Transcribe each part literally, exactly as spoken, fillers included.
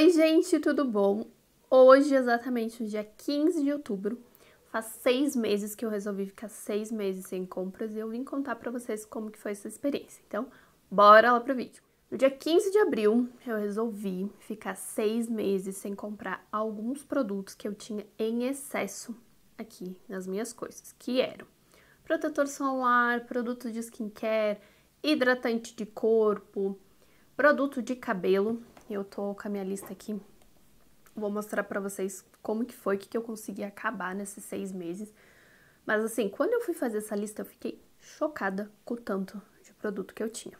Oi, gente, tudo bom? Hoje, exatamente no dia quinze de outubro, faz seis meses que eu resolvi ficar seis meses sem compras e eu vim contar pra vocês como que foi essa experiência. Então, bora lá pro vídeo. No dia quinze de abril, eu resolvi ficar seis meses sem comprar alguns produtos que eu tinha em excesso aqui nas minhas coisas, que eram protetor solar, produto de skincare, hidratante de corpo, produto de cabelo. Eu tô com a minha lista aqui, vou mostrar pra vocês como que foi, o que, que eu consegui acabar nesses seis meses. Mas assim, quando eu fui fazer essa lista, eu fiquei chocada com o tanto de produto que eu tinha.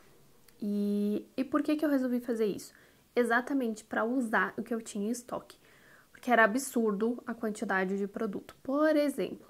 E, e por que que eu resolvi fazer isso? Exatamente para usar o que eu tinha em estoque. Porque era absurdo a quantidade de produto. Por exemplo,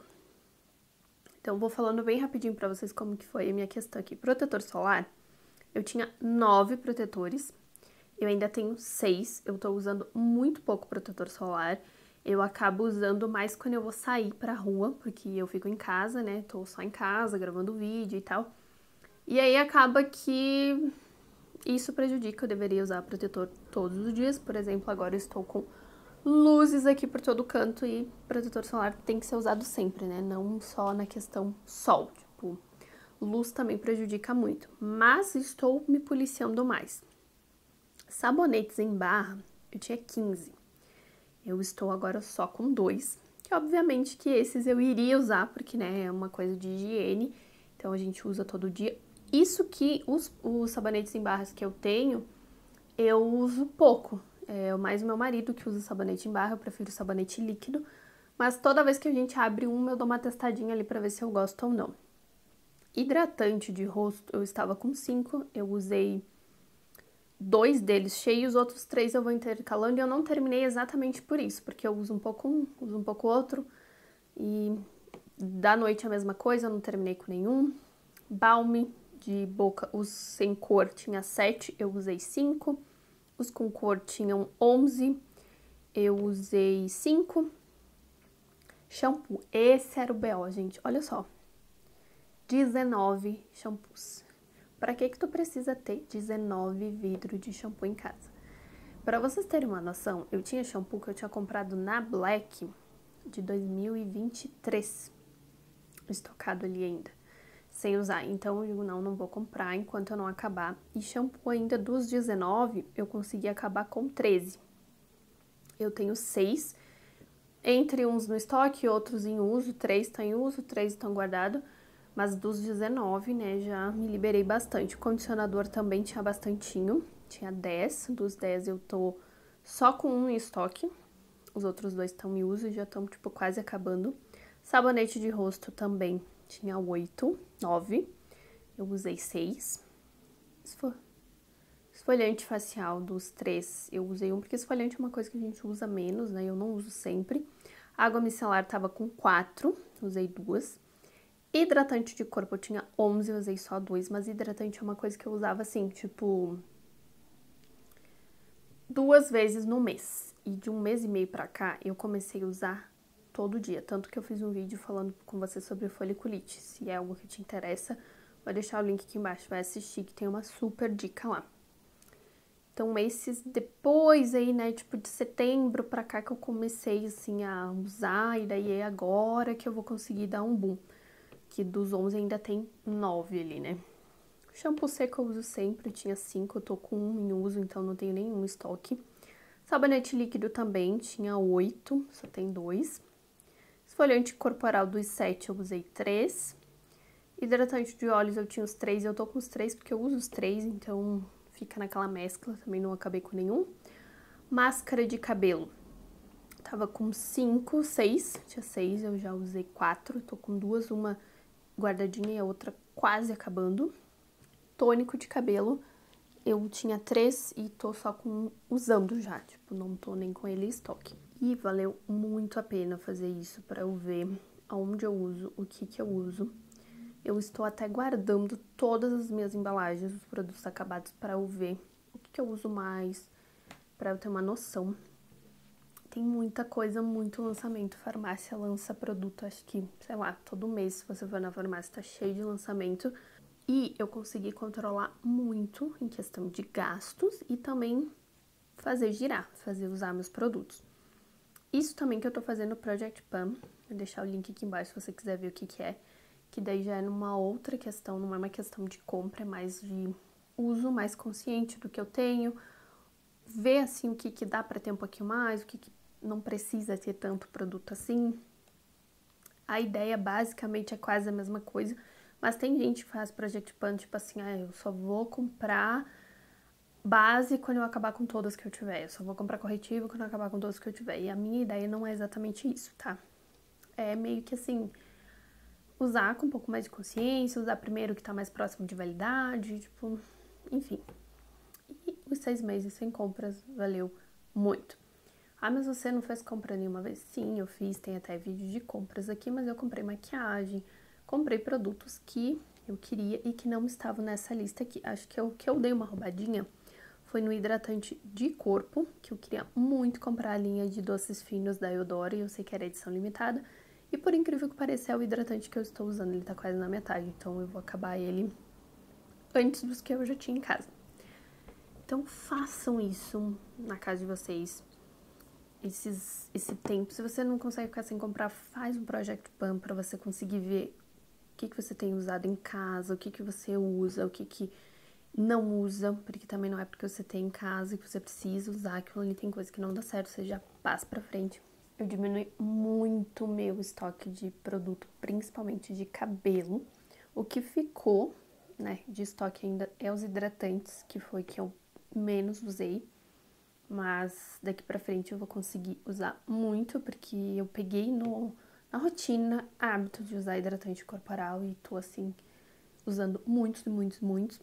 então vou falando bem rapidinho para vocês como que foi a minha questão aqui. Protetor solar, eu tinha nove protetores. Eu ainda tenho seis, eu tô usando muito pouco protetor solar. Eu acabo usando mais quando eu vou sair pra rua, porque eu fico em casa, né? Tô só em casa, gravando vídeo e tal. E aí acaba que isso prejudica, eu deveria usar protetor todos os dias. Por exemplo, agora eu estou com luzes aqui por todo canto e protetor solar tem que ser usado sempre, né? Não só na questão sol, tipo, luz também prejudica muito. Mas estou me policiando mais. Sabonetes em barra, eu tinha quinze. Eu estou agora só com dois, que obviamente que esses eu iria usar, porque, né, é uma coisa de higiene, então a gente usa todo dia. Isso que os, os sabonetes em barras que eu tenho, eu uso pouco. É mais o meu marido que usa sabonete em barra, eu prefiro sabonete líquido, mas toda vez que a gente abre um, eu dou uma testadinha ali pra ver se eu gosto ou não. Hidratante de rosto, eu estava com cinco, eu usei dois deles cheios, outros três eu vou intercalando e eu não terminei exatamente por isso, porque eu uso um pouco um, uso um pouco outro e da noite a mesma coisa, eu não terminei com nenhum. Balme de boca, os sem cor tinha sete, eu usei cinco. Os com cor tinham onze, eu usei cinco. Shampoo, esse era o B O, gente, olha só, dezenove shampoos. Pra que que tu precisa ter dezenove vidros de shampoo em casa? Pra vocês terem uma noção, eu tinha shampoo que eu tinha comprado na Black de dois mil e vinte e três, estocado ali ainda, sem usar. Então eu digo, não, não vou comprar enquanto eu não acabar. E shampoo ainda dos dezenove, eu consegui acabar com treze. Eu tenho seis, entre uns no estoque, outros em uso, três estão em uso, três estão guardados. Mas dos dezenove, né, já me liberei bastante. O condicionador também tinha bastantinho, tinha dez. Dos dez eu tô só com um em estoque. Os outros dois estão em uso e já estão, tipo, quase acabando. Sabonete de rosto também tinha oito, nove. Eu usei seis. Esfoliante facial dos três, eu usei um, porque esfoliante é uma coisa que a gente usa menos, né, eu não uso sempre. Água micelar tava com quatro, usei duas. Hidratante de corpo eu tinha onze, eu usei só dois, mas hidratante é uma coisa que eu usava assim, tipo, duas vezes no mês. E de um mês e meio pra cá, eu comecei a usar todo dia. Tanto que eu fiz um vídeo falando com você sobre foliculite. Se é algo que te interessa, vou deixar o link aqui embaixo, vai assistir, que tem uma super dica lá. Então, esses depois aí, né, tipo, de setembro pra cá que eu comecei, assim, a usar, e daí é agora que eu vou conseguir dar um boom. Que dos onze ainda tem nove ali, né? Shampoo seco eu uso sempre, tinha cinco, eu tô com um em uso, então não tenho nenhum estoque. Sabonete líquido também, tinha oito, só tem dois. Esfoliante corporal dos sete eu usei três. Hidratante de olhos eu tinha os três, eu tô com os três porque eu uso os três, então fica naquela mescla, também não acabei com nenhum. Máscara de cabelo, tava com cinco, seis, tinha seis, eu já usei quatro, tô com duas, uma guardadinha e a outra quase acabando. Tônico de cabelo, eu tinha três e tô só com usando já, tipo, não tô nem com ele em estoque. E valeu muito a pena fazer isso pra eu ver aonde eu uso, o que que eu uso. Eu estou até guardando todas as minhas embalagens, os produtos acabados, pra eu ver o que que eu uso mais, pra eu ter uma noção. Tem muita coisa, muito lançamento. Farmácia lança produto, acho que, sei lá, todo mês, se você for na farmácia, tá cheio de lançamento. E eu consegui controlar muito em questão de gastos e também fazer girar, fazer usar meus produtos. Isso também que eu tô fazendo no Project Pam, vou deixar o link aqui embaixo se você quiser ver o que que é, que daí já é numa outra questão, não é uma questão de compra, é mais de uso mais consciente do que eu tenho, ver assim o que que dá pra ter um pouquinho mais, o que que não precisa ter tanto produto assim. A ideia basicamente é quase a mesma coisa, mas tem gente que faz Project Pan, tipo assim, ah, eu só vou comprar base quando eu acabar com todas que eu tiver, eu só vou comprar corretivo quando eu acabar com todas que eu tiver. E a minha ideia não é exatamente isso, tá? É meio que assim, usar com um pouco mais de consciência, usar primeiro que tá mais próximo de validade, tipo, enfim. E os seis meses sem compras valeu muito. Ah, mas você não fez compra nenhuma vez? Sim, eu fiz, tem até vídeo de compras aqui, mas eu comprei maquiagem, comprei produtos que eu queria e que não estavam nessa lista aqui. Acho que o que eu dei uma roubadinha foi no hidratante de corpo, que eu queria muito comprar a linha de doces finos da Eudora, e eu sei que era edição limitada. E por incrível que pareça, é o hidratante que eu estou usando, ele tá quase na metade, então eu vou acabar ele antes dos que eu já tinha em casa. Então façam isso na casa de vocês. Esses, esse tempo, se você não consegue ficar sem comprar, faz um Project Pan para você conseguir ver o que, que você tem usado em casa, o que, que você usa, o que, que não usa, porque também não é porque você tem em casa que você precisa usar, aquilo ali tem coisa que não dá certo, você já passa pra frente. Eu diminui muito o meu estoque de produto, principalmente de cabelo. O que ficou, né, de estoque ainda é os hidratantes, que foi que eu menos usei. Mas daqui pra frente eu vou conseguir usar muito, porque eu peguei no, na rotina hábito de usar hidratante corporal e tô assim, usando muitos, muitos, muitos.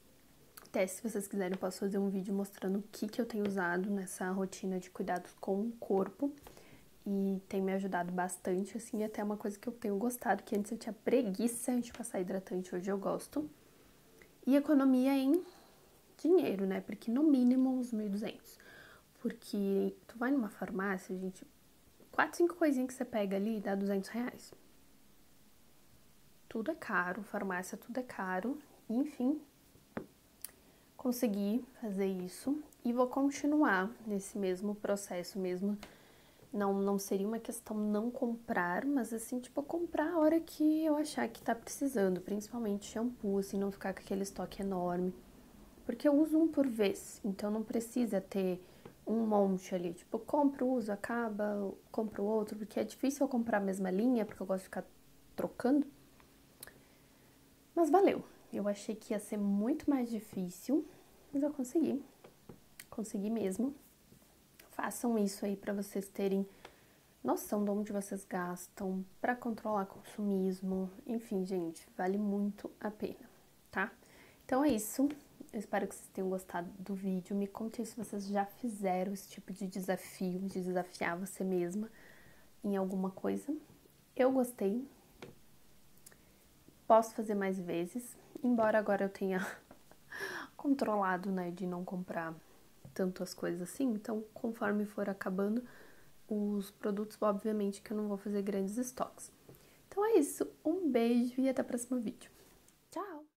Até se vocês quiserem eu posso fazer um vídeo mostrando o que que eu tenho usado nessa rotina de cuidados com o corpo. E tem me ajudado bastante, assim, até uma coisa que eu tenho gostado, que antes eu tinha preguiça de passar hidratante, hoje eu gosto. E economia em dinheiro, né, porque no mínimo uns mil e duzentos. Porque tu vai numa farmácia, gente, quatro, cinco coisinhas que você pega ali dá duzentos reais. Tudo é caro, farmácia tudo é caro, enfim. Consegui fazer isso e vou continuar nesse mesmo processo mesmo. Não, não seria uma questão não comprar, mas assim, tipo, comprar a hora que eu achar que tá precisando, principalmente shampoo, assim, não ficar com aquele estoque enorme. Porque eu uso um por vez, então não precisa ter um monte ali. Tipo, compro, uso, acaba, compro outro, porque é difícil eu comprar a mesma linha, porque eu gosto de ficar trocando. Mas valeu. Eu achei que ia ser muito mais difícil, mas eu consegui. Consegui mesmo. Façam isso aí pra vocês terem noção de onde vocês gastam, pra controlar consumismo. Enfim, gente, vale muito a pena, tá? Então é isso. Eu espero que vocês tenham gostado do vídeo. Me contem se vocês já fizeram esse tipo de desafio, de desafiar você mesma em alguma coisa. Eu gostei. Posso fazer mais vezes, embora agora eu tenha controlado, né, de não comprar tantas coisas assim. Então, conforme for acabando os produtos, obviamente que eu não vou fazer grandes estoques. Então é isso. Um beijo e até o próximo vídeo.